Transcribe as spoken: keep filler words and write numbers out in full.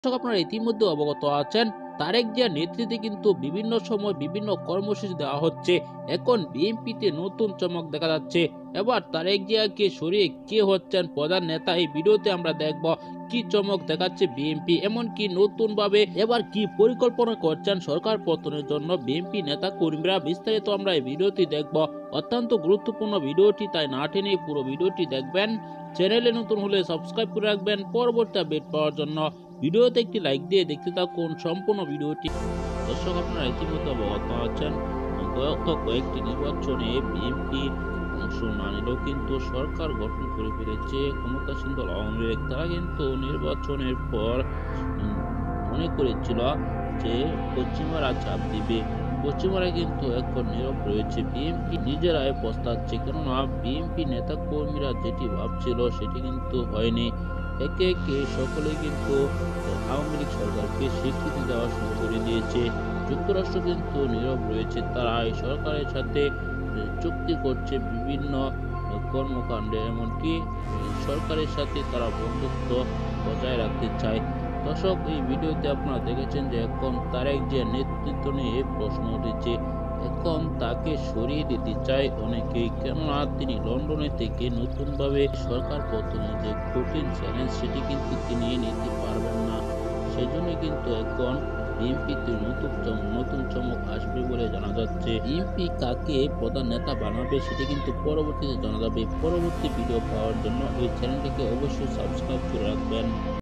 দর্শক, আপনারা ইতিমধ্যে অবগত আছেন তারেক জিয়ার নেতৃত্বে কিন্তু বিভিন্ন সময় বিভিন্ন কর্মসূচি দেওয়া হচ্ছে। এখন বিএনপিতে নতুন চমক দেখা যাচ্ছে। এবার তারেক জিয়াকে সরিয়ে কে হচ্ছেন প্রধান নেতা, এই ভিডিওতে আমরা দেখব কি চমক দেখাচ্ছে বিএনপি, এমনকি নতুন ভাবে এবার কি পরিকল্পনা করছেন সরকার পতনের জন্য বিএনপি নেতা কর্মীরা। বিস্তারিত আমরা এই ভিডিওটি দেখব। অত্যন্ত গুরুত্বপূর্ণ ভিডিওটি, তাই না টেনে পুরো ভিডিওটি দেখবেন। চ্যানেলে নতুন হলে সাবস্ক্রাইব করে রাখবেন পরবর্তী আপডেট পাওয়ার জন্য। ভিডিওতে একটি লাইক দিয়ে দেখতে থাকুন সম্পূর্ণ ভিডিওটি। দর্শক, আপনারা ইতিমধ্যে অবগত আছেন গত কয়েকটি নির্বাচনে বিএনপি অংশ না নিলেও কিন্তু সরকার গঠন করে ফেলেছে ক্ষমতাসীন দল আওয়ামী লীগ। তারা কিন্তু নির্বাচনের পর মনে করেছিল যে পশ্চিমারা চাপ দিবে। পশ্চিমারা কিন্তু এখন নীরব রয়েছে। বিএনপি নিজেরাই পস্তাচ্ছে, কেননা বিএনপি নেতা কর্মীরা যেটি ভাবছিল সেটি কিন্তু হয়নি। একে একে সকলে কিন্তু আওয়ামী লীগ সরকারকে স্বীকৃতি দেওয়া শুরু করে দিয়েছে। যুক্তরাষ্ট্র কিন্তু নীরব রয়েছে, তারা এই সরকারের সাথে চুক্তি করছে বিভিন্ন কর্মকাণ্ডে, এমনকি সরকারের সাথে তারা বন্ধুত্ব বজায় রাখতে চায়। দর্শক, এই ভিডিওতে আপনারা দেখেছেন যে এখন তারেক জিয়ার নেতৃত্ব নিয়ে প্রশ্ন উঠেছে। এখন তাকে সরিয়ে দিতে চায় অনেকেই, কেননা তিনি লন্ডনে থেকে নতুনভাবে সরকার পতনের যে কঠিন চ্যালেঞ্জ সেটি কিন্তু তিনি নিতে পারবেন না। সেজন্য কিন্তু এখন বিএনপিতে নতুন নতুন চমক আসবে বলে জানা যাচ্ছে। বিএনপি কাকে প্রধান নেতা বানাবে সেটি কিন্তু পরবর্তীতে জানা যাবে। পরবর্তী ভিডিও পাওয়ার জন্য এই চ্যানেলটিকে অবশ্যই সাবস্ক্রাইব করে রাখবেন।